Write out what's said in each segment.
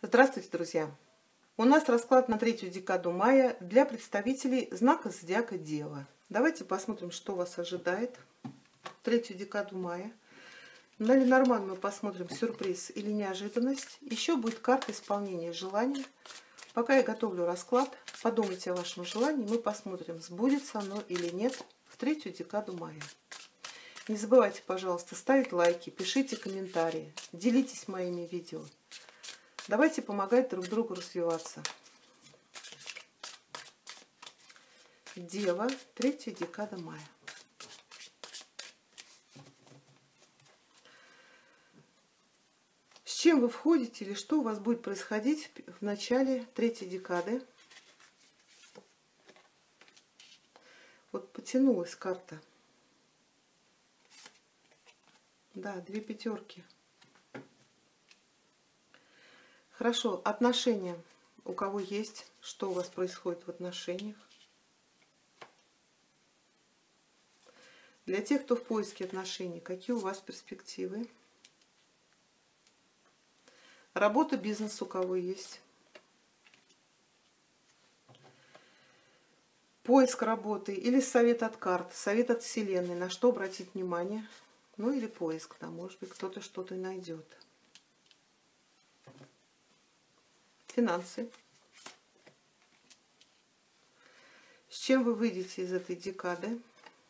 Здравствуйте, друзья! У нас расклад на третью декаду мая для представителей знака зодиака Дева. Давайте посмотрим, что вас ожидает в третью декаду мая. На Ленорман мы посмотрим сюрприз или неожиданность. Еще будет карта исполнения желаний. Пока я готовлю расклад, подумайте о вашем желании. Мы посмотрим, сбудется оно или нет в третью декаду мая. Не забывайте, пожалуйста, ставить лайки, пишите комментарии, делитесь моими видео. Давайте помогать друг другу развиваться. Дева, третья декада мая. С чем вы входите или что у вас будет происходить в начале третьей декады? Вот потянулась карта. Да, две пятерки. Хорошо, отношения. У кого есть, что у вас происходит в отношениях? Для тех, кто в поиске отношений, какие у вас перспективы? Работа, бизнес у кого есть? Поиск работы или совет от карт, совет от Вселенной, на что обратить внимание? Ну или поиск, да, может быть, кто-то что-то найдет. Финансы. С чем вы выйдете из этой декады?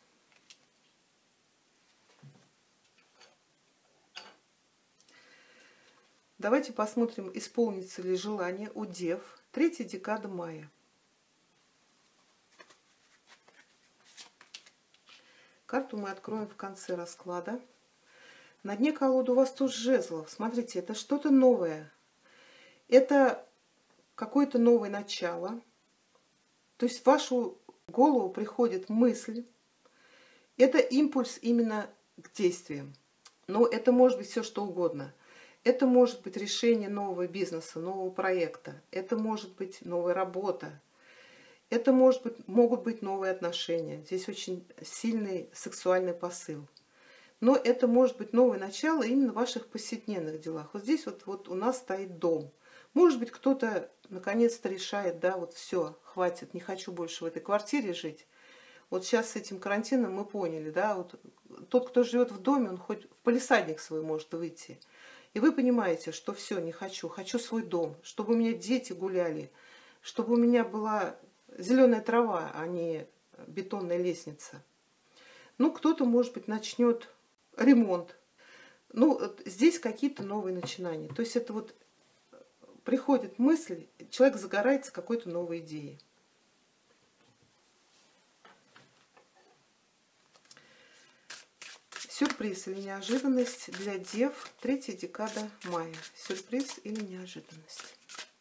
Давайте посмотрим, исполнится ли желание у Дев. Третья декада мая. Карту мы откроем в конце расклада. На дне колоды у вас туз жезлов. Смотрите, это что-то новое. Это какое-то новое начало. То есть в вашу голову приходит мысль. Это импульс именно к действиям. Но это может быть все что угодно. Это может быть решение нового бизнеса, нового проекта. Это может быть новая работа. Это могут быть новые отношения. Здесь очень сильный сексуальный посыл. Но это может быть новое начало именно в ваших повседневных делах. Вот здесь вот у нас стоит дом. Может быть, кто-то наконец-то решает, да, вот все, хватит, не хочу больше в этой квартире жить. Вот сейчас с этим карантином мы поняли, да, вот тот, кто живет в доме, он хоть в палисадник свой может выйти. И вы понимаете, что все, не хочу, хочу свой дом, чтобы у меня дети гуляли, чтобы у меня была зеленая трава, а не бетонная лестница. Ну, кто-то, может быть, начнет ремонт. Ну, здесь какие-то новые начинания. То есть это вот приходит мысль, человек загорается какой-то новой идеей. Сюрприз или неожиданность для Дев, третья декада мая. Сюрприз или неожиданность.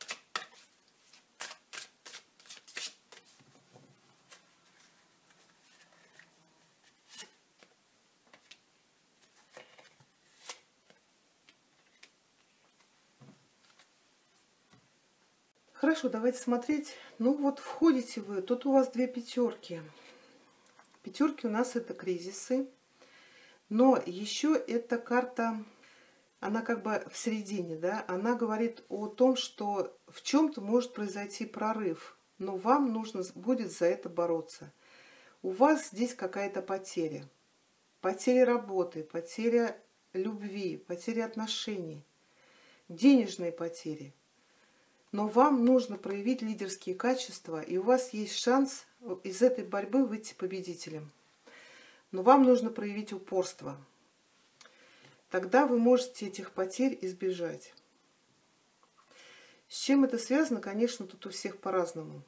Хорошо, давайте смотреть. Ну вот входите вы, тут у вас две пятерки. Пятерки у нас это кризисы. Но еще эта карта, она как бы в середине, да, она говорит о том, что в чем-то может произойти прорыв, но вам нужно будет за это бороться. У вас здесь какая-то потеря. Потеря работы, потеря любви, потеря отношений, денежные потери. Но вам нужно проявить лидерские качества, и у вас есть шанс из этой борьбы выйти победителем. Но вам нужно проявить упорство. Тогда вы можете этих потерь избежать. С чем это связано, конечно, тут у всех по-разному.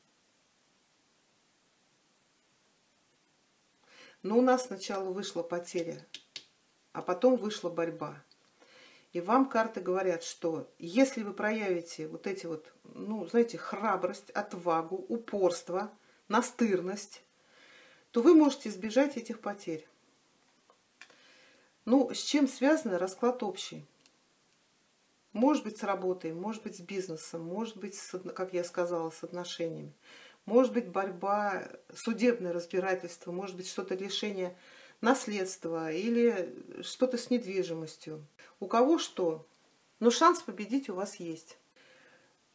Но у нас сначала вышла потеря, а потом вышла борьба. И вам карты говорят, что если вы проявите вот эти вот, ну, знаете, храбрость, отвагу, упорство, настырность, то вы можете избежать этих потерь. Ну, с чем связан расклад общий? Может быть, с работой, может быть, с бизнесом, может быть, как я сказала, с отношениями. Может быть, борьба, судебное разбирательство, может быть, что-то лишение наследства или что-то с недвижимостью. У кого что? Но шанс победить у вас есть.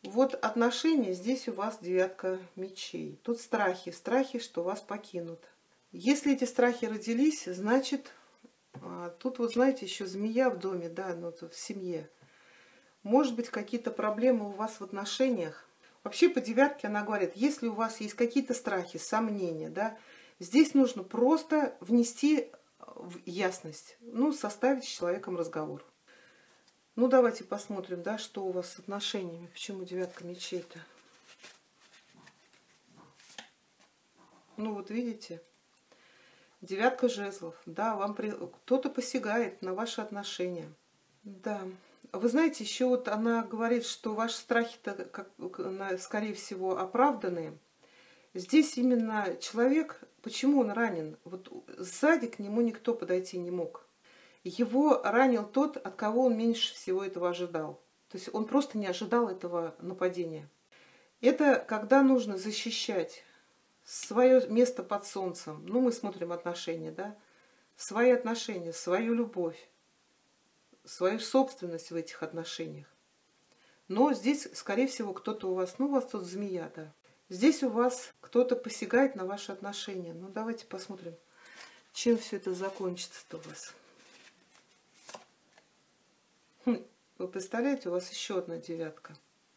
Вот отношения, здесь у вас девятка мечей. Тут страхи, страхи, что вас покинут. Если эти страхи родились, значит, тут вот знаете, еще змея в доме, да, ну, в семье. Может быть, какие-то проблемы у вас в отношениях. Вообще по девятке она говорит, если у вас есть какие-то страхи, сомнения, да, здесь нужно просто внести в ясность, ну, составить с человеком разговор. Ну, давайте посмотрим, да, что у вас с отношениями. Почему девятка мечей-то? Ну, вот видите, девятка жезлов. Да, вам кто-то посягает на ваши отношения. Да. Вы знаете, еще вот она говорит, что ваши страхи-то, скорее всего, оправданные. Здесь именно человек, почему он ранен? Вот сзади к нему никто подойти не мог. Его ранил тот, от кого он меньше всего этого ожидал. То есть он просто не ожидал этого нападения. Это когда нужно защищать свое место под солнцем. Ну, мы смотрим отношения, да? Свои отношения, свою любовь, свою собственность в этих отношениях. Но здесь, скорее всего, кто-то у вас, ну, у вас тут змея, да. Здесь у вас кто-то посягает на ваши отношения. Ну, давайте посмотрим, чем все это закончится-то у вас. Вы представляете, у вас еще одна девятка.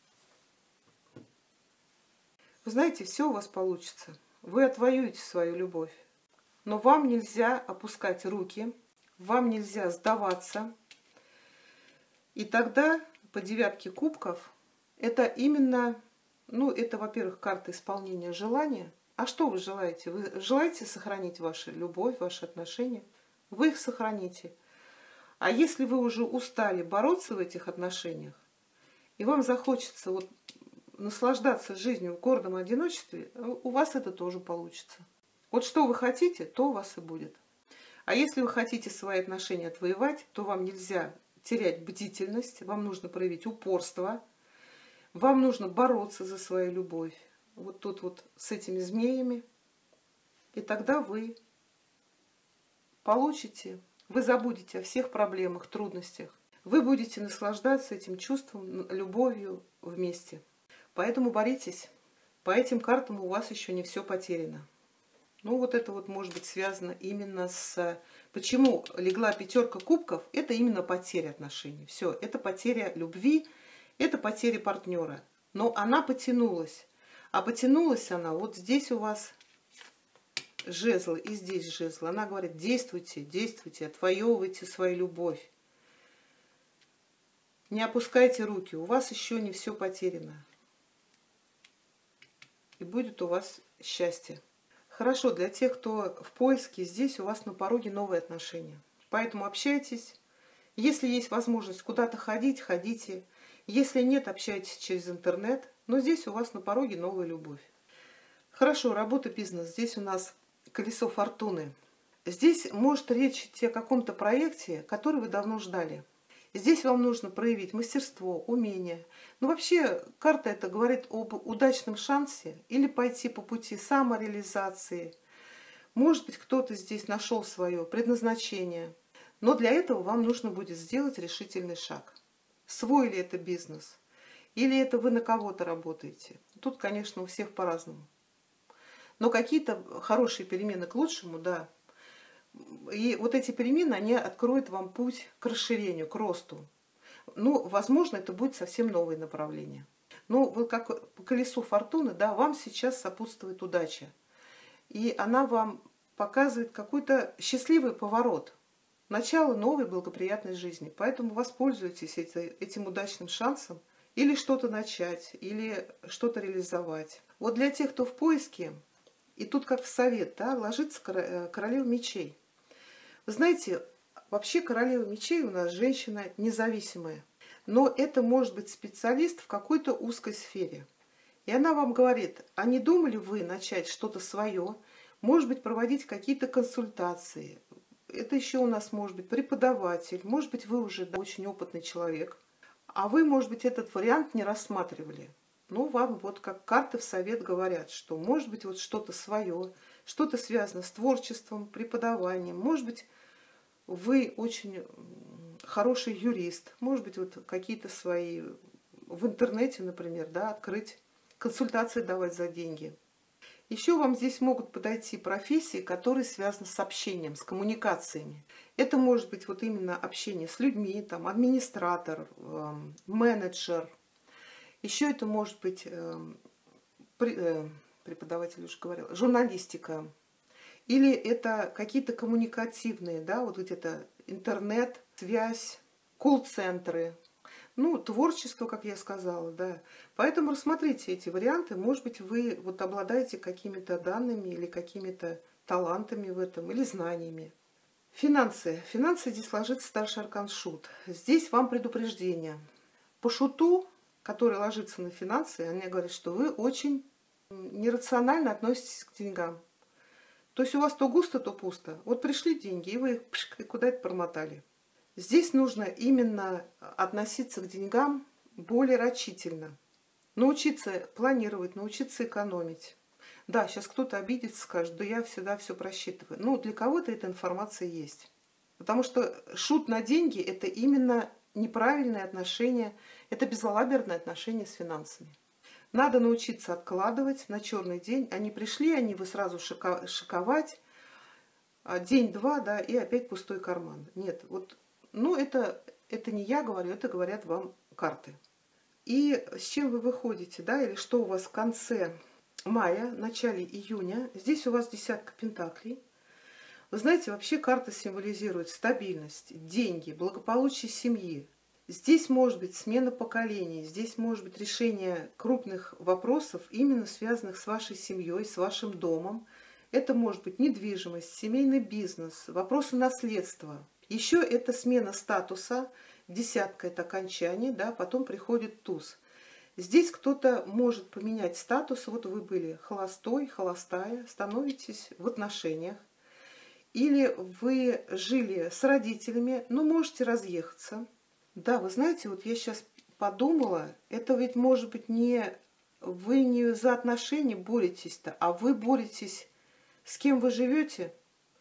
Вы знаете, все у вас получится. Вы отвоюете свою любовь. Но вам нельзя опускать руки, вам нельзя сдаваться. И тогда по девятке кубков это именно, ну, это, во-первых, карта исполнения желания. А что вы желаете? Вы желаете сохранить вашу любовь, ваши отношения? Вы их сохраните. А если вы уже устали бороться в этих отношениях, и вам захочется вот наслаждаться жизнью в гордом одиночестве, у вас это тоже получится. Вот что вы хотите, то у вас и будет. А если вы хотите свои отношения отвоевать, то вам нельзя терять бдительность, вам нужно проявить упорство, вам нужно бороться за свою любовь. Вот тут вот с этими змеями. И тогда вы получите, вы забудете о всех проблемах, трудностях. Вы будете наслаждаться этим чувством, любовью вместе. Поэтому боритесь. По этим картам у вас еще не все потеряно. Ну, вот это вот может быть связано именно с... Почему легла пятерка кубков? Это именно потеря отношений. Все, это потеря любви, это потеря партнера. Но она потянулась. А потянулась она вот здесь у вас жезлы и здесь жезлы. Она говорит, действуйте, действуйте, отвоевывайте свою любовь. Не опускайте руки, у вас еще не все потеряно. И будет у вас счастье. Хорошо, для тех, кто в поиске, здесь у вас на пороге новые отношения. Поэтому общайтесь. Если есть возможность куда-то ходить, ходите. Если нет, общайтесь через интернет. Но здесь у вас на пороге новая любовь. Хорошо, работа, бизнес. Здесь у нас колесо фортуны. Здесь может речь идти о каком-то проекте, который вы давно ждали. Здесь вам нужно проявить мастерство, умение. Ну, вообще, карта это говорит об удачном шансе или пойти по пути самореализации. Может быть, кто-то здесь нашел свое предназначение. Но для этого вам нужно будет сделать решительный шаг. Свой ли это бизнес? Или это вы на кого-то работаете? Тут, конечно, у всех по-разному. Но какие-то хорошие перемены к лучшему, да. И вот эти перемены, они откроют вам путь к расширению, к росту. Ну, возможно, это будет совсем новое направление. Ну, вот как по колесу фортуны, да, вам сейчас сопутствует удача. И она вам показывает какой-то счастливый поворот. Начало новой благоприятной жизни. Поэтому воспользуйтесь этим удачным шансом или что-то начать, или что-то реализовать. Вот для тех, кто в поиске, и тут как в совет, да, ложится королева мечей. Вы знаете, вообще королева мечей у нас женщина независимая. Но это может быть специалист в какой-то узкой сфере. И она вам говорит, а не думали вы начать что-то свое, может быть, проводить какие-то консультации. Это еще у нас может быть преподаватель, может быть, вы уже очень опытный человек. А вы, может быть, этот вариант не рассматривали. Ну, вам вот как карты в совет говорят, что может быть вот что-то свое, что-то связано с творчеством, преподаванием. Может быть, вы очень хороший юрист, может быть, вот какие-то свои в интернете, например, да, открыть, консультации давать за деньги. Еще вам здесь могут подойти профессии, которые связаны с общением, с коммуникациями. Это может быть вот именно общение с людьми, там, администратор, менеджер. Еще это может быть, преподаватель уже говорил, журналистика. Или это какие-то коммуникативные, да, вот где-то интернет, связь, колл-центры. Ну, творчество, как я сказала, да. Поэтому рассмотрите эти варианты. Может быть, вы вот обладаете какими-то данными или какими-то талантами в этом, или знаниями. Финансы. Финансы здесь ложится старший аркан Шут. Здесь вам предупреждение. По Шуту, который ложится на финансы, они говорят, что вы очень нерационально относитесь к деньгам. То есть у вас то густо, то пусто. Вот пришли деньги, и вы их куда-то промотали. Здесь нужно именно относиться к деньгам более рачительно. Научиться планировать, научиться экономить. Да, сейчас кто-то обидится, скажет, да я всегда все просчитываю. Ну, для кого-то эта информация есть. Потому что шут на деньги – это именно неправильное отношение, это безалаберное отношение с финансами. Надо научиться откладывать на черный день. Они пришли, вы сразу шиковать. День-два, да, и опять пустой карман. Нет, вот, ну это не я говорю, это говорят вам карты. И с чем вы выходите, да, или что у вас в конце мая, начале июня. Здесь у вас десятка пентаклей. Вы знаете, вообще карта символизирует стабильность, деньги, благополучие семьи. Здесь может быть смена поколений, здесь может быть решение крупных вопросов, именно связанных с вашей семьей, с вашим домом. Это может быть недвижимость, семейный бизнес, вопросы наследства. Еще это смена статуса, десятка – это окончание, да, потом приходит туз. Здесь кто-то может поменять статус, вот вы были холостой, холостая, становитесь в отношениях. Или вы жили с родителями, но можете разъехаться. Да, вы знаете, вот я сейчас подумала, это ведь может быть вы не за отношения боретесь-то, а вы боретесь, с кем вы живете.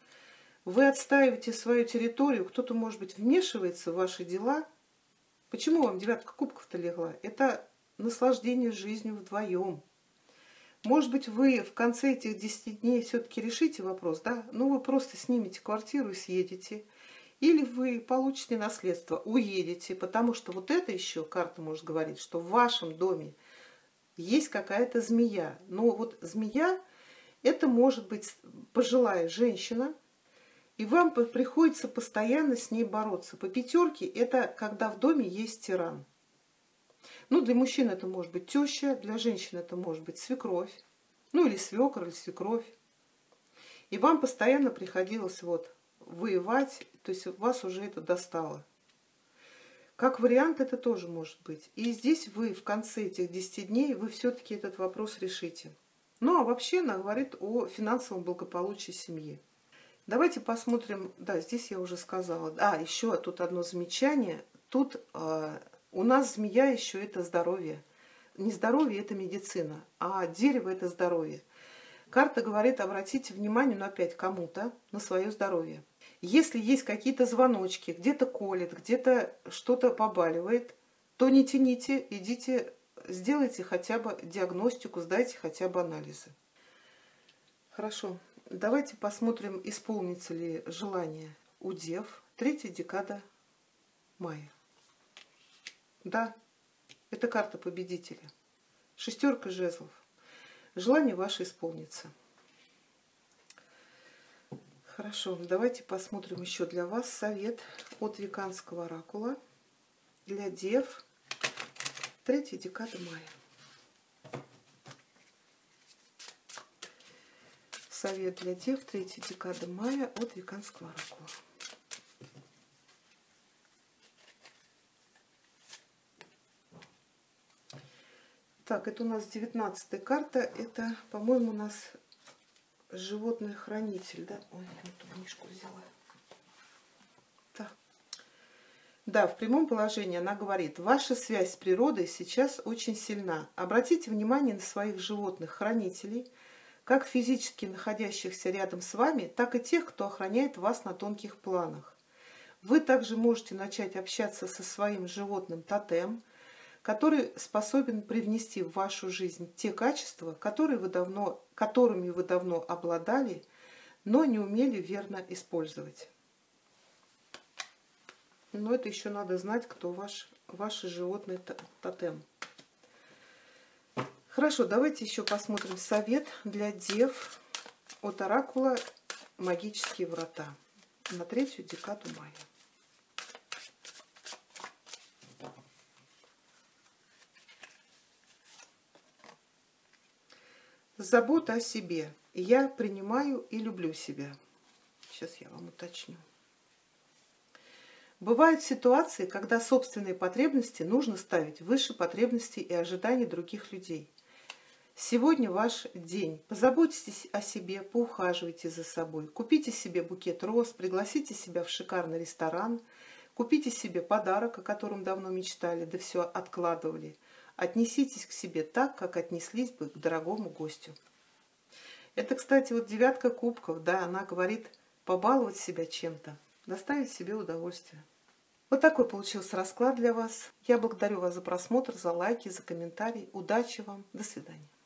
Вы отстаиваете свою территорию, кто-то, может быть, вмешивается в ваши дела. Почему вам девятка кубков-то легла? Это наслаждение жизнью вдвоем. Может быть, вы в конце этих 10 дней все-таки решите вопрос, да? Ну, вы просто снимете квартиру и съедете. Или вы получите наследство, уедете, потому что вот это еще карта может говорить, что в вашем доме есть какая-то змея. Но вот змея, это может быть пожилая женщина, и вам приходится постоянно с ней бороться. По пятерке это когда в доме есть тиран. Ну, для мужчин это может быть теща, для женщин это может быть свекровь, ну или свекр, или свекровь. И вам постоянно приходилось вот воевать, то есть вас уже это достало. Как вариант это тоже может быть. И здесь вы в конце этих 10 дней вы все-таки этот вопрос решите. Ну а вообще она говорит о финансовом благополучии семьи. Давайте посмотрим, да, здесь я уже сказала. Еще тут одно замечание. Тут у нас змея еще это здоровье. Не здоровье, это медицина, а дерево это здоровье. Карта говорит, обратите внимание, но опять кому-то, на свое здоровье. Если есть какие-то звоночки, где-то колет, где-то что-то побаливает, то не тяните, идите, сделайте хотя бы диагностику, сдайте хотя бы анализы. Хорошо, давайте посмотрим, исполнится ли желание у дев. 3-я декада мая. Да, это карта победителя. 6 жезлов. Желание ваше исполнится. Хорошо, давайте посмотрим еще для вас совет от Веканского оракула для дев 3-я декада мая. Совет для дев 3-я декада мая от Веканского оракула. Так, это у нас 19-я карта. Это, по-моему, у нас животный-хранитель, да? Ой, я эту книжку взяла. Так. Да, в прямом положении она говорит, ваша связь с природой сейчас очень сильна. Обратите внимание на своих животных-хранителей, как физически находящихся рядом с вами, так и тех, кто охраняет вас на тонких планах. Вы также можете начать общаться со своим животным тотем, который способен привнести в вашу жизнь те качества, которыми вы давно обладали, но не умели верно использовать. Но это еще надо знать, кто ваш животный тотем. Хорошо, давайте еще посмотрим совет для дев от оракула «Магические врата» на 3-ю декаду мая. Забота о себе. Я принимаю и люблю себя. Сейчас я вам уточню. Бывают ситуации, когда собственные потребности нужно ставить выше потребностей и ожиданий других людей. Сегодня ваш день. Позаботьтесь о себе, поухаживайте за собой. Купите себе букет роз, пригласите себя в шикарный ресторан, купите себе подарок, о котором давно мечтали, да все откладывали. Отнеситесь к себе так, как отнеслись бы к дорогому гостю. Это, кстати, вот 9 кубков, да, она говорит побаловать себя чем-то, доставить себе удовольствие. Вот такой получился расклад для вас. Я благодарю вас за просмотр, за лайки, за комментарии. Удачи вам. До свидания.